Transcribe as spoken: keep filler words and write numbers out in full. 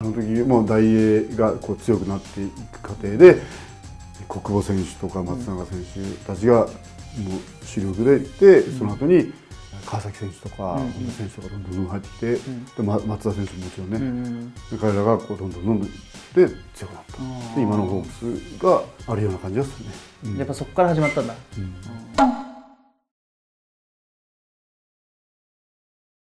の時もう大英がこう強くなっていく過程で小久保選手とか松永選手たちがもう主力でいって、その後に川崎選手とか本田選手とかどんどんどん入ってきて、で松田選手ももちろんね、彼らがこうどんどんどんどんで強くなった。で今のホークスがあるような感じがするね。 やっぱそこから始まったんだ。